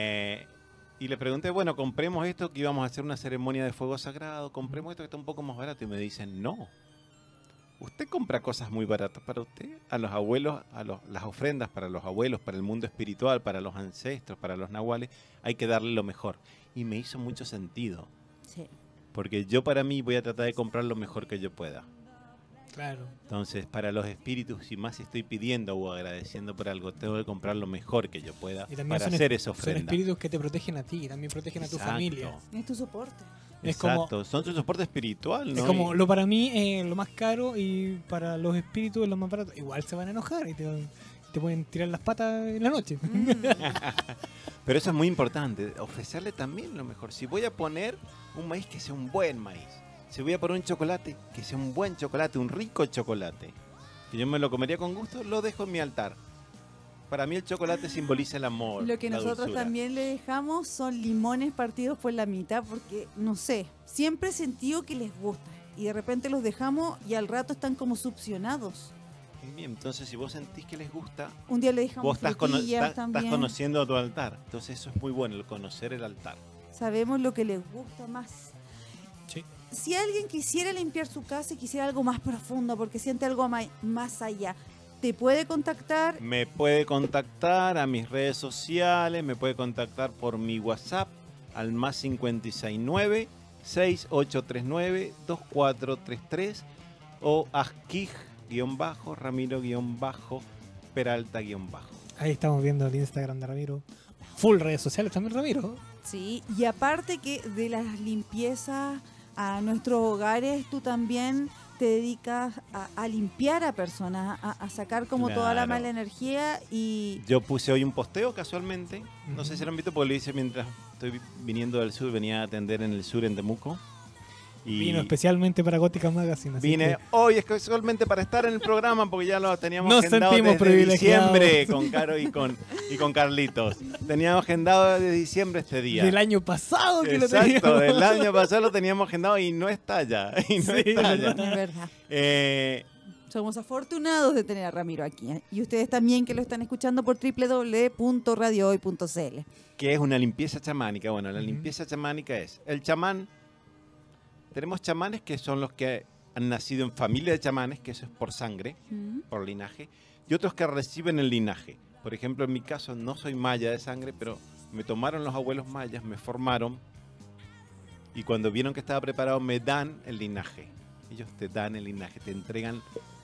Y le pregunté, bueno, compremos esto que íbamos a hacer una ceremonia de fuego sagrado, compremos esto que está un poco más barato. Y me dicen, no, usted compra cosas muy baratas para usted, a los abuelos, las ofrendas para los abuelos, para el mundo espiritual, para los ancestros, para los nahuales, hay que darle lo mejor. Y me hizo mucho sentido, Sí. porque yo para mí voy a tratar de comprar lo mejor que yo pueda. Claro. Entonces, para los espíritus, si más estoy pidiendo o agradeciendo por algo, tengo que comprar lo mejor que yo pueda Y también para son hacer esa Son ofrenda. espíritus que te protegen a ti, también protegen a tu Exacto. familia. Es tu soporte. Es como- Exacto, son su soporte espiritual, ¿no? Es como Y- lo para mí lo más caro y para los espíritus es lo más barato. Igual se van a enojar y te pueden tirar las patas en la noche. Mm. Pero eso es muy importante, ofrecerle también lo mejor. Si voy a poner un maíz, que sea un buen maíz. Si voy a poner un chocolate, que sea un buen chocolate, un rico chocolate. Que yo me lo comería con gusto, lo dejo en mi altar. Para mí el chocolate simboliza el amor. Lo que la nosotros dulzura. también le dejamos son limones partidos por la mitad porque, no sé, siempre he sentido que les gusta. Y de repente los dejamos y al rato están como succionados. Bien, entonces si vos sentís que les gusta, Un día le dejamos vos estás frutillas también. conociendo a tu altar. Entonces eso es muy bueno, el conocer el altar. Sabemos lo que les gusta más. Sí. Si alguien quisiera limpiar su casa y quisiera algo más profundo porque siente algo más allá, ¿te puede contactar? Me puede contactar a mis redes sociales, me puede contactar por mi WhatsApp al más 569 6839 2433 o Ramiro-Peralta-. Ahí estamos viendo el Instagram de Ramiro. Full redes sociales también, Ramiro. Sí, y aparte que de las limpiezas a nuestros hogares, tú también te dedicas a limpiar a personas, a sacar como toda la Claro. mala energía y... Yo puse hoy un posteo casualmente, no sé Ujú. si lo han visto porque lo hice mientras estoy viniendo del sur, venía a atender en el sur en Temuco. Y Vino especialmente para Gótica Magazine. así vine que- hoy casualmente para estar en el programa porque ya lo teníamos Nos agendado sentimos desde privilegiados. diciembre con Caro y con Carlitos. Teníamos agendado desde diciembre este día. Del año pasado que lo Exacto, teníamos. del año pasado lo teníamos agendado y no está ya. Y no Sí, está ya. Es verdad. Somos afortunados de tener a Ramiro aquí. Y ustedes también que lo están escuchando por www.radiohoy.cl. Que es una limpieza chamánica. Bueno, la Ujú. limpieza chamánica es el chamán. Tenemos chamanes que son los que han nacido en familia de chamanes, que eso es por sangre, Mm. por linaje, y otros que reciben el linaje. Por ejemplo, en mi caso no soy maya de sangre, pero me tomaron los abuelos mayas, me formaron y cuando vieron que estaba preparado me dan el linaje. Ellos te dan el linaje, te entregan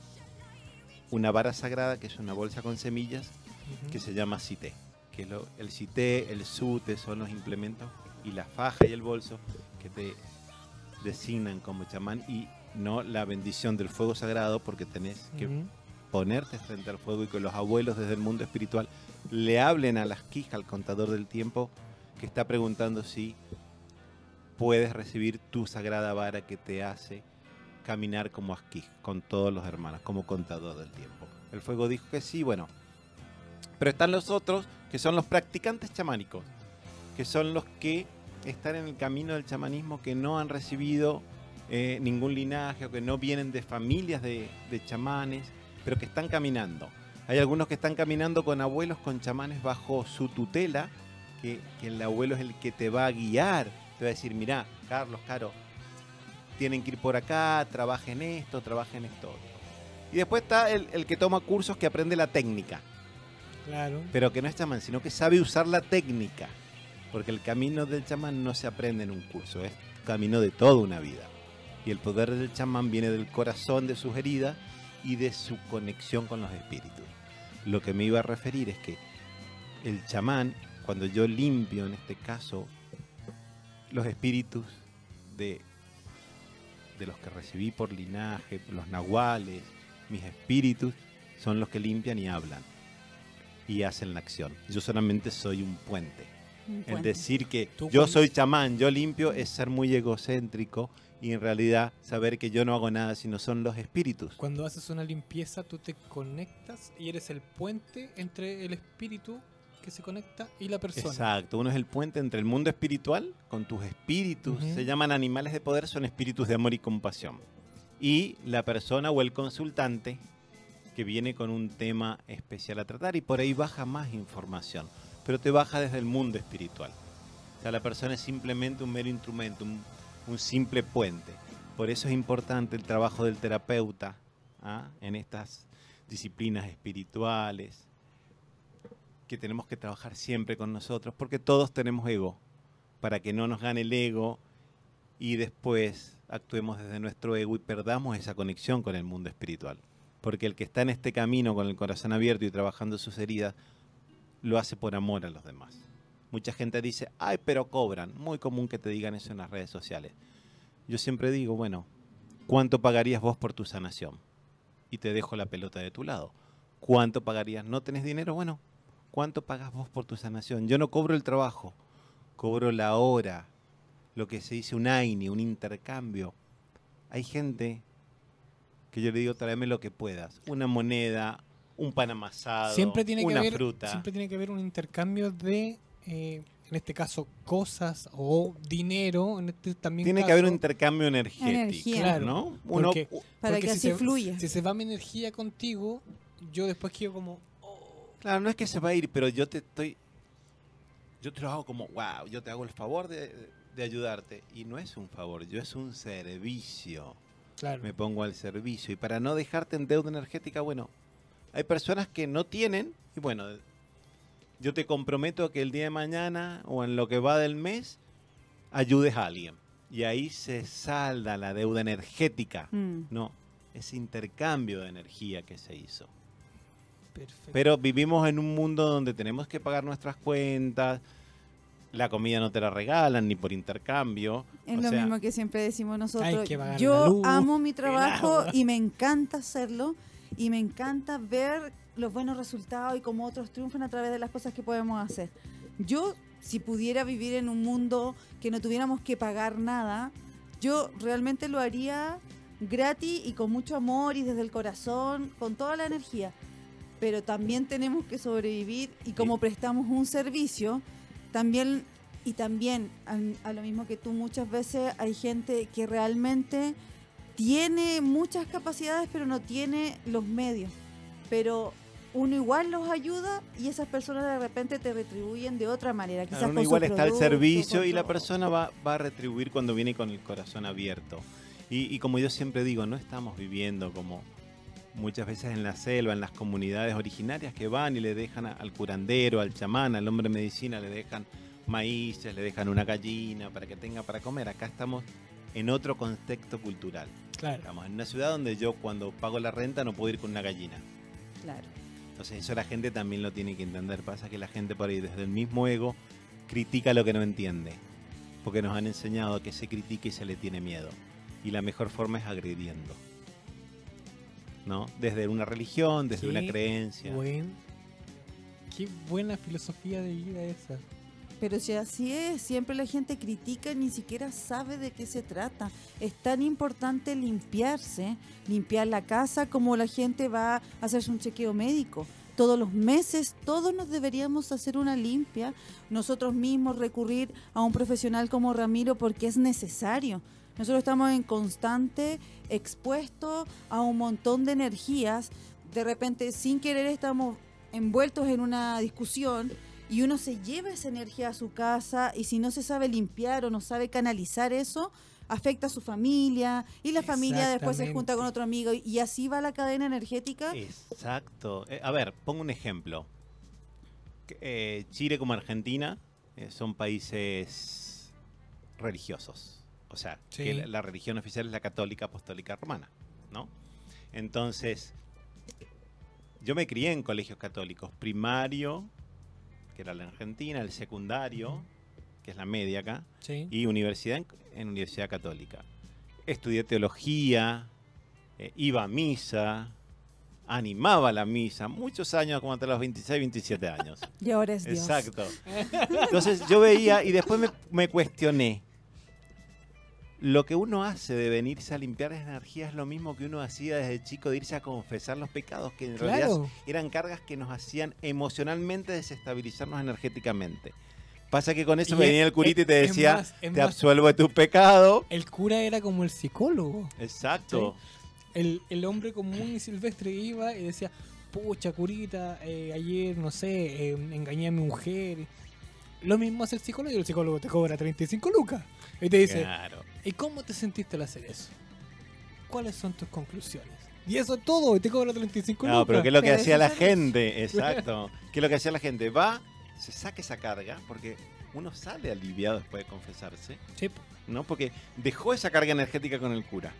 una vara sagrada que es una bolsa con semillas que se llama cité. Que el cité, el sute son los implementos y la faja y el bolso que te designan como chamán y no la bendición del fuego sagrado, porque tenés que ponerte frente al fuego y que los abuelos desde el mundo espiritual le hablen a las quijas, al contador del tiempo, que está preguntando si puedes recibir tu sagrada vara que te hace caminar como Asquij, con todos los hermanos, como contador del tiempo. El fuego dijo que sí, bueno. Pero están los otros, que son los practicantes chamánicos, que son los que están en el camino del chamanismo, que no han recibido ningún linaje o que no vienen de familias de chamanes, pero que están caminando. Hay algunos que están caminando con abuelos, con chamanes bajo su tutela, que el abuelo es el que te va a guiar, te va a decir, mirá, Carlos, Caro, tienen que ir por acá, trabajen esto otro. Y después está el que toma cursos, que aprende la técnica. Claro. Pero que no es chamán, sino que sabe usar la técnica. Porque el camino del chamán no se aprende en un curso, es camino de toda una vida. Y el poder del chamán viene del corazón, de sus heridas y de su conexión con los espíritus. Lo que me iba a referir es que el chamán, cuando yo limpio, en este caso, los espíritus de los que recibí por linaje, los nahuales, mis espíritus, son los que limpian y hablan y hacen la acción. Yo solamente soy un puente. El decir que yo soy chamán, yo limpio, es ser muy egocéntrico y en realidad saber que yo no hago nada, sino son los espíritus. Cuando haces una limpieza, tú te conectas y eres el puente entre el espíritu que se conecta y la persona. Exacto, uno es el puente entre el mundo espiritual con tus espíritus, se llaman animales de poder, son espíritus de amor y compasión. Y la persona o el consultante que viene con un tema especial a tratar y por ahí baja más información, pero te baja desde el mundo espiritual. O sea, la persona es simplemente un mero instrumento, un simple puente. Por eso es importante el trabajo del terapeuta en estas disciplinas espirituales, que tenemos que trabajar siempre con nosotros, porque todos tenemos ego, para que no nos gane el ego y después actuemos desde nuestro ego y perdamos esa conexión con el mundo espiritual. Porque el que está en este camino con el corazón abierto y trabajando sus heridas, lo hace por amor a los demás. Mucha gente dice, ay, pero cobran. Muy común que te digan eso en las redes sociales. Yo siempre digo, bueno, ¿cuánto pagarías vos por tu sanación? Y te dejo la pelota de tu lado. ¿Cuánto pagarías? ¿No tenés dinero? Bueno, ¿cuánto pagas vos por tu sanación? Yo no cobro el trabajo, cobro la hora, lo que se dice un AINI, un intercambio. Hay gente que yo le digo, tráeme lo que puedas, una moneda, un pan amasado, una fruta. Siempre tiene que haber un intercambio de, en este caso, cosas o dinero. En este también tiene caso, que haber un intercambio energético, energía. Claro, ¿no? Para que así fluya. Si se va mi energía contigo, yo después quiero como... Claro, no es que se va a ir, pero yo te lo hago como, wow, yo te hago el favor de ayudarte. Y no es un favor, yo es un servicio. Claro. Me pongo al servicio. Y para no dejarte en deuda energética, bueno, hay personas que no tienen, y bueno, yo te comprometo que el día de mañana o en lo que va del mes, ayudes a alguien. Y ahí se salda la deuda energética, ¿no? Ese intercambio de energía que se hizo. Perfecto. Pero vivimos en un mundo donde tenemos que pagar nuestras cuentas, la comida no te la regalan ni por intercambio. Es lo mismo que siempre decimos nosotros. la Yo luz, amo mi trabajo y me encanta hacerlo y me encanta ver los buenos resultados y cómo otros triunfan a través de las cosas que podemos hacer. Yo, si pudiera vivir en un mundo que no tuviéramos que pagar nada, yo realmente lo haría gratis y con mucho amor y desde el corazón, con toda la energía. Pero también tenemos que sobrevivir y como prestamos un servicio, también a lo mismo que tú, muchas veces hay gente que realmente tiene muchas capacidades pero no tiene los medios. Pero uno igual los ayuda y esas personas de repente te retribuyen de otra manera. Quizás uno con igual su está al producto, servicio y la todo. persona va a retribuir cuando viene con el corazón abierto. Y como yo siempre digo, no estamos viviendo como muchas veces en la selva, en las comunidades originarias que van y le dejan al curandero, al chamán, al hombre de medicina, le dejan maíces, le dejan una gallina para que tenga para comer. Acá estamos en otro contexto cultural. Claro. Estamos en una ciudad donde yo cuando pago la renta no puedo ir con una gallina. Claro. Entonces eso la gente también lo tiene que entender. Pasa que la gente por ahí desde el mismo ego critica lo que no entiende. Porque nos han enseñado que se critica y se le tiene miedo. Y la mejor forma es agrediendo. ¿No? Desde una religión, desde una creencia. Qué buena filosofía de vida esa. Pero si así es, siempre la gente critica y ni siquiera sabe de qué se trata. Es tan importante limpiarse, limpiar la casa como la gente va a hacerse un chequeo médico. Todos los meses, todos nos deberíamos hacer una limpia, nosotros mismos recurrir a un profesional como Ramiro porque es necesario. Nosotros estamos en constante expuesto a un montón de energías. De repente, sin querer, estamos envueltos en una discusión y uno se lleva esa energía a su casa y si no se sabe limpiar o no sabe canalizar eso, afecta a su familia y la familia después se junta con otro amigo y así va la cadena energética. Exacto. A ver, pongo un ejemplo. Chile como Argentina son países religiosos. O sea, Sí. que la religión oficial es la católica apostólica romana, ¿no? Entonces, yo me crié en colegios católicos, primario, que era la Argentina, el secundario, que es la media acá, Sí. y universidad en universidad católica. Estudié teología, iba a misa, animaba la misa, muchos años, como hasta los 26, 27 años. Y ahora es Dios. Exacto. Entonces yo veía y después me cuestioné. Lo que uno hace de venirse a limpiar energía es lo mismo que uno hacía desde chico de irse a confesar los pecados, que en realidad eran cargas que nos hacían emocionalmente desestabilizarnos energéticamente. Pasa que con eso venía el curita y te decía, te absuelvo de tu pecado. El cura era como el psicólogo. Exacto. El hombre común y silvestre iba y decía, pucha curita, ayer, no sé, engañé a mi mujer. Lo mismo hace el psicólogo y el psicólogo te cobra 35 lucas. Y te dice, Claro. ¿y cómo te sentiste al hacer eso? ¿Cuáles son tus conclusiones? Y eso es todo, y te cobra 35 lucas. No, pero ¿qué es lo que Pero hacía eso la es- gente? Exacto. ¿Qué es lo que hacía la gente? Va, se saca esa carga, porque uno sale aliviado después de confesarse, Sí, ¿no? Porque dejó esa carga energética con el cura.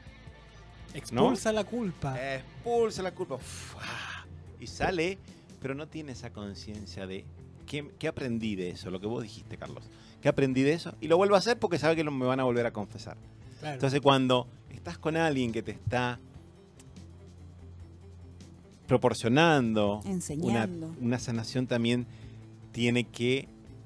expulsa la culpa. Expulsa la culpa. Uf, y sale, pero no tiene esa conciencia de ¿qué aprendí de eso? Lo que vos dijiste, Carlos. ¿Qué aprendí de eso? Y lo vuelvo a hacer porque sabe que me van a volver a confesar. Claro. Entonces, cuando estás con alguien que te está proporcionando Enseñando. una sanación, también tiene que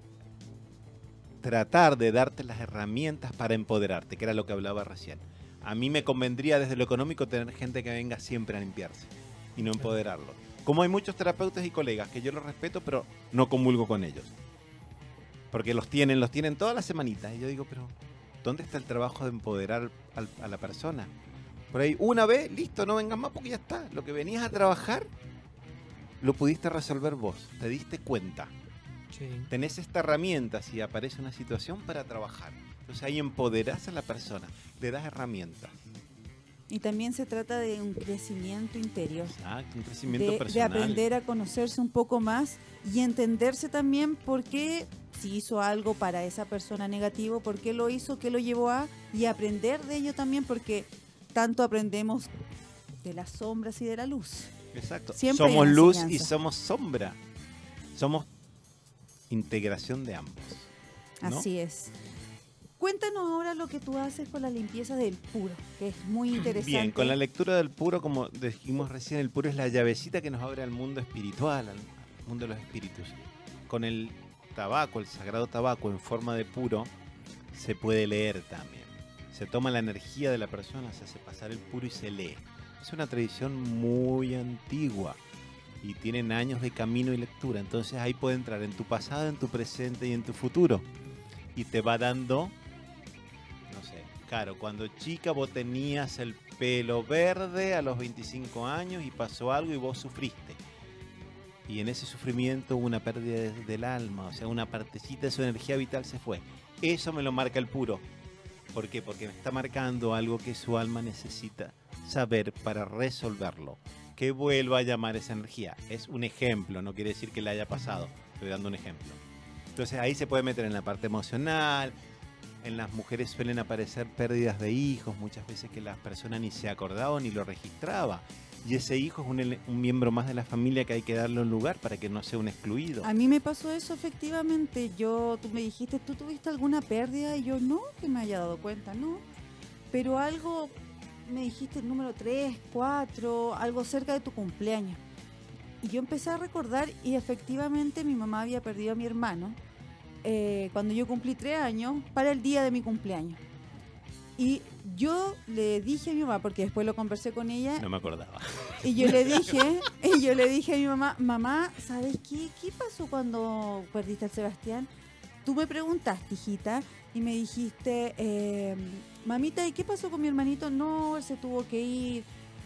tratar de darte las herramientas para empoderarte, que era lo que hablaba recién. A mí me convendría desde lo económico tener gente que venga siempre a limpiarse y no empoderarlo. Como hay muchos terapeutas y colegas que yo los respeto, pero no comulgo con ellos. Porque los tienen todas las semanitas. Y yo digo, pero ¿dónde está el trabajo de empoderar a la persona? Por ahí, una vez, listo, no vengas más porque ya está. Lo que venías a trabajar, lo pudiste resolver vos. Te diste cuenta. Sí. Tenés esta herramienta si aparece una situación para trabajar. Entonces ahí empoderás a la persona, le das herramientas. Y también se trata de un crecimiento interior. Exacto, un crecimiento De personal. aprender a conocerse un poco más y entenderse también por qué, si hizo algo para esa persona negativo, por qué lo hizo, qué lo llevó a, y aprender de ello también, porque tanto aprendemos de las sombras y de la luz. Exacto. Siempre hay Somos una luz y enseñanza. somos sombra. Somos integración de ambos. ¿no? Así es. Cuéntanos ahora lo que tú haces con la limpieza del puro, que es muy interesante. Bien, con la lectura del puro, como dijimos recién, el puro es la llavecita que nos abre al mundo espiritual, al mundo de los espíritus. Con el tabaco, el sagrado tabaco en forma de puro, se puede leer también. Se toma la energía de la persona, se hace pasar el puro y se lee. Es una tradición muy antigua y tienen años de camino y lectura. Entonces ahí puede entrar en tu pasado, en tu presente y en tu futuro. Y te va dando... No sé, claro, cuando chica vos tenías el pelo verde a los 25 años y pasó algo y vos sufriste. Y en ese sufrimiento hubo una pérdida del alma, o sea, una partecita de su energía vital se fue. Eso me lo marca el puro. ¿Por qué? Porque me está marcando algo que su alma necesita saber para resolverlo. Que vuelva a llamar esa energía. Es un ejemplo, no quiere decir que le haya pasado. Estoy dando un ejemplo. Entonces ahí se puede meter en la parte emocional. En las mujeres suelen aparecer pérdidas de hijos, muchas veces que la persona ni se acordaba ni lo registraba. Y ese hijo es un miembro más de la familia que hay que darle un lugar para que no sea un excluido. A mí me pasó eso efectivamente. Tú me dijiste, ¿tú tuviste alguna pérdida? Y yo no, que me haya dado cuenta, no. Pero algo, me dijiste el número 3, 4, algo cerca de tu cumpleaños. Y yo empecé a recordar y efectivamente mi mamá había perdido a mi hermano cuando yo cumplí 3 años para el día de mi cumpleaños. Y yo le dije a mi mamá, porque después lo conversé con ella. No me acordaba. Y yo le dije a mi mamá, mamá, ¿sabes qué? ¿Qué pasó cuando perdiste al Sebastián? Tú me preguntaste, hijita, y me dijiste, mamita, ¿y qué pasó con mi hermanito? No, él se tuvo que ir,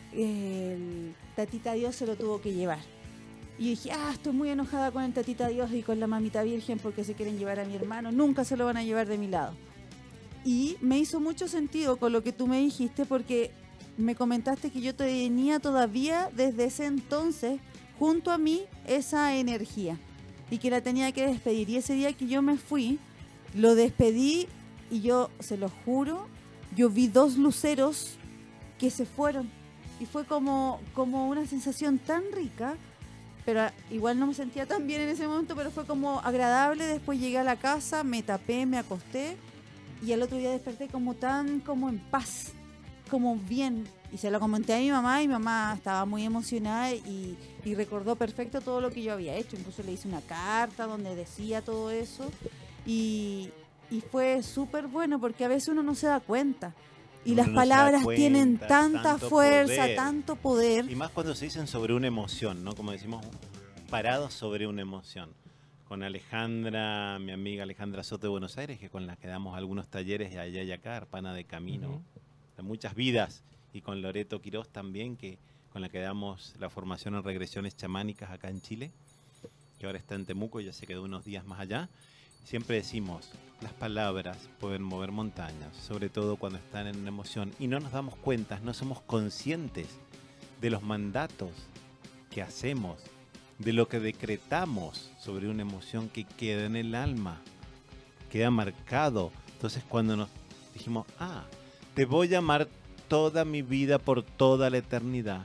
el tatita Dios se lo tuvo que llevar. Y yo dije, estoy muy enojada con el tatita Dios y con la mamita Virgen porque se quieren llevar a mi hermano, nunca se lo van a llevar de mi lado. Y me hizo mucho sentido con lo que tú me dijiste porque me comentaste que yo tenía todavía desde ese entonces junto a mí esa energía y que la tenía que despedir. Y ese día que yo me fui, lo despedí y yo, se lo juro, yo vi 2 luceros que se fueron. Y fue como una sensación tan rica, pero igual no me sentía tan bien en ese momento, pero fue como agradable. Después llegué a la casa, me tapé, me acosté y al otro día desperté como en paz, como bien. Y se lo comenté a mi mamá y mi mamá estaba muy emocionada y recordó perfecto todo lo que yo había hecho. Incluso le hice una carta donde decía todo eso y fue súper bueno porque a veces uno no se da cuenta. Y las palabras tienen tanta fuerza, tanto poder. Y más cuando se dicen sobre una emoción, ¿no? Como decimos, parados sobre una emoción. Con Alejandra, mi amiga Alejandra Soto de Buenos Aires, que con la que damos algunos talleres de allá y acá, Arpana de Camino, de muchas vidas. Y con Loreto Quirós también, con la que damos la formación en regresiones chamánicas acá en Chile, que ahora está en Temuco y ya se quedó unos días más allá. Siempre decimos, las palabras pueden mover montañas, sobre todo cuando están en una emoción y no nos damos cuenta, no somos conscientes de los mandatos que hacemos, de lo que decretamos sobre una emoción que queda en el alma, queda marcado. Entonces cuando nos dijimos, te voy a amar toda mi vida por toda la eternidad.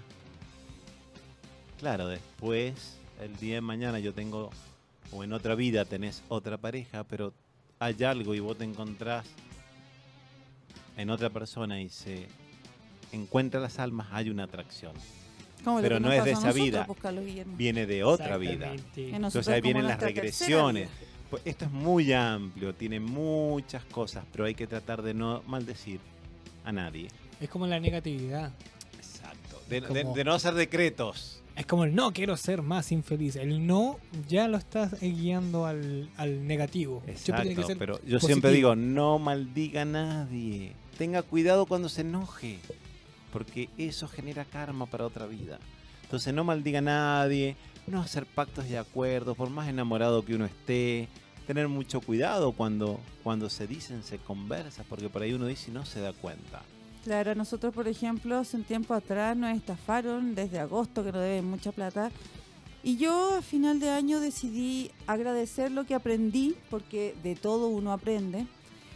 Claro, después, el día de mañana yo tengo, o en otra vida tenés otra pareja, pero hay algo y vos te encontrás en otra persona y se encuentran las almas, hay una atracción. Pero no es de esa vida, viene de otra vida. Entonces ahí vienen las regresiones. Pues esto es muy amplio, tiene muchas cosas, pero hay que tratar de no maldecir a nadie. Es como la negatividad. Exacto. De no hacer decretos. Es como el no quiero ser más infeliz. El no ya lo estás guiando al negativo. Exacto, pero yo siempre digo, no maldiga a nadie. Tenga cuidado cuando se enoje, porque eso genera karma para otra vida. Entonces no maldiga a nadie, no hacer pactos y acuerdos, por más enamorado que uno esté. Tener mucho cuidado cuando se dicen, se conversa, porque por ahí uno dice y no se da cuenta. Claro, nosotros, por ejemplo, hace un tiempo atrás nos estafaron desde agosto, que nos deben mucha plata. Y yo a final de año decidí agradecer lo que aprendí, porque de todo uno aprende,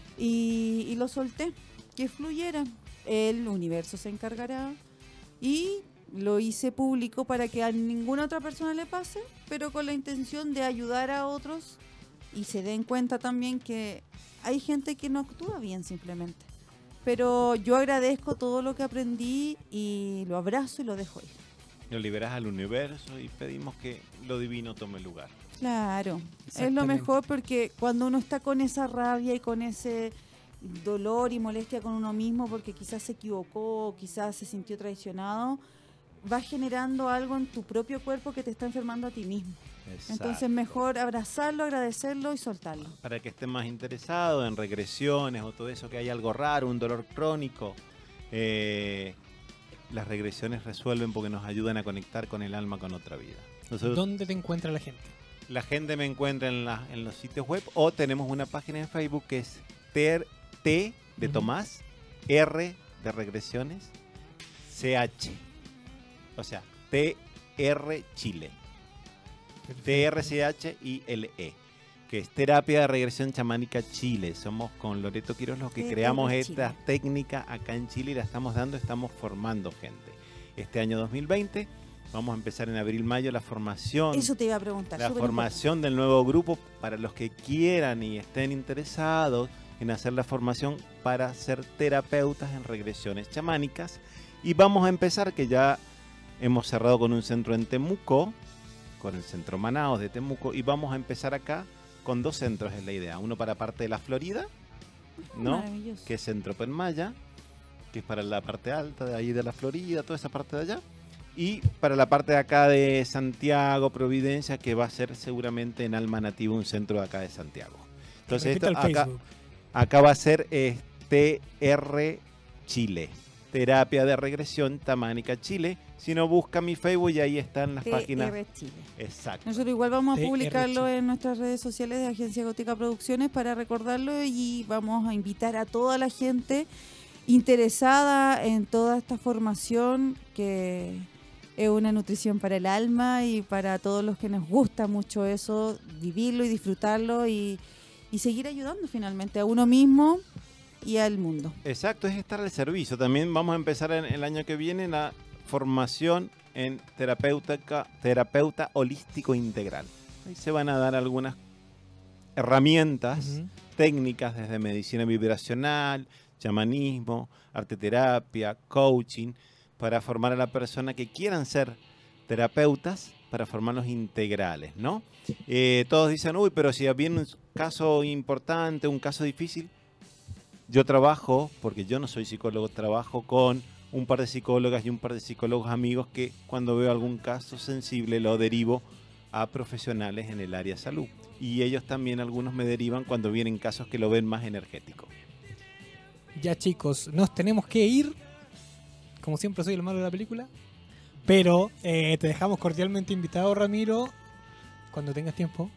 y lo solté, que fluyera. El universo se encargará y lo hice público para que a ninguna otra persona le pase, pero con la intención de ayudar a otros y se den cuenta también que hay gente que no actúa bien simplemente. Pero yo agradezco todo lo que aprendí y lo abrazo y lo dejo ir. Lo liberas al universo y pedimos que lo divino tome lugar. Claro, es lo mejor porque cuando uno está con esa rabia y con ese dolor y molestia con uno mismo porque quizás se equivocó, quizás se sintió traicionado, va generando algo en tu propio cuerpo que te está enfermando a ti mismo. Exacto. Entonces mejor abrazarlo, agradecerlo y soltarlo. Para que esté más interesado en regresiones o todo eso, que hay algo raro, un dolor crónico, las regresiones resuelven porque nos ayudan a conectar con el alma, con otra vida. ¿Dónde te encuentra la gente? La gente me encuentra en los sitios web o tenemos una página en Facebook que es de Ujú. Tomás, R de regresiones, CH. O sea, TR Chile. TRCH y LE, que es Terapia de Regresión Chamánica Chile. Somos con Loreto Quiroz los que TR creamos Chile. esta técnica acá en Chile y la estamos dando, estamos formando gente. Este año 2020 vamos a empezar en abril-mayo la formación. Eso te iba a preguntar. La súper formación del nuevo grupo para los que quieran y estén interesados en hacer la formación para ser terapeutas en regresiones chamánicas. Y vamos a empezar, que ya hemos cerrado con un centro en Temuco, con el centro Manaos de Temuco, y vamos a empezar acá con 2 centros, es la idea. Uno para parte de la Florida, importante. ¿no? Maravilloso. Que es Centro Penmaya, que es para la parte alta de ahí de la Florida, toda esa parte de allá. Y para la parte de acá de Santiago, Providencia, que va a ser seguramente en Alma Nativa, un centro de acá de Santiago. Entonces, Repite esto, el acá, Facebook. acá va a ser TR Chile, Terapia de Regresión Chamánica Chile. Si no, busca mi Facebook y ahí están las páginas. TR Chile. Exacto. Nosotros igual vamos a TR publicarlo Chile. en nuestras redes sociales de Agencia Gótica Producciones para recordarlo, y vamos a invitar a toda la gente interesada en toda esta formación, que es una nutrición para el alma y para todos los que nos gusta mucho eso, vivirlo y disfrutarlo y seguir ayudando finalmente a uno mismo y al mundo. Exacto, es estar al servicio. También vamos a empezar el año que viene la formación en terapeuta holístico integral. Ahí se van a dar algunas herramientas Ujú. técnicas desde medicina vibracional, chamanismo, arteterapia, coaching, para formar a la persona que quieran ser terapeutas, para formarlos integrales, ¿no? Todos dicen, uy, pero si viene un caso importante, un caso difícil. Yo trabajo, porque yo no soy psicólogo, trabajo con un par de psicólogas y un par de psicólogos amigos que cuando veo algún caso sensible lo derivo a profesionales en el área de salud. Y ellos también, algunos me derivan cuando vienen casos que lo ven más energético. Ya, chicos, nos tenemos que ir. Como siempre, soy el malo de la película. Pero te dejamos cordialmente invitado, Ramiro, cuando tengas tiempo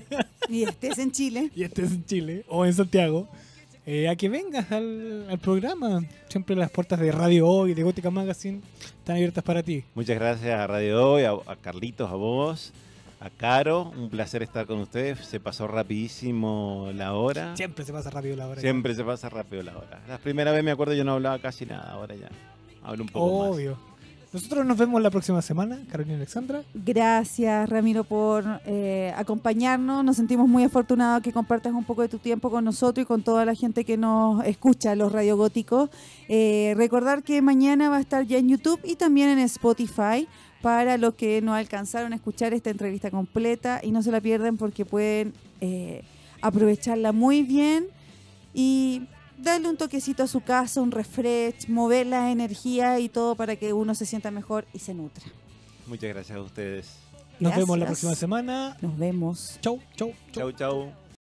Y estés en Chile. y estés en Chile o en Santiago, a que vengas al programa. Siempre las puertas de Radio Hoy, de Gótica Magazine, están abiertas para ti. Muchas gracias a Radio Hoy, a Carlitos, a vos, a Caro. Un placer estar con ustedes. Se pasó rapidísimo la hora. Siempre se pasa rápido la hora. Siempre se pasa rápido la hora. La primera vez me acuerdo yo no hablaba casi nada, ahora ya hablo un poco más. Obvio. Nosotros nos vemos la próxima semana, Carolina Alexandra. Gracias, Ramiro, por acompañarnos. Nos sentimos muy afortunados que compartas un poco de tu tiempo con nosotros y con toda la gente que nos escucha, los radiogóticos. Recordar que mañana va a estar ya en YouTube y también en Spotify para los que no alcanzaron a escuchar esta entrevista completa, y no se la pierden porque pueden aprovecharla muy bien y darle un toquecito a su casa, un refresh, mover la energía y todo para que uno se sienta mejor y se nutra. Muchas gracias a ustedes. Nos vemos la Gracias. próxima semana. Nos vemos. Chau, chau, chau. Chau, chau.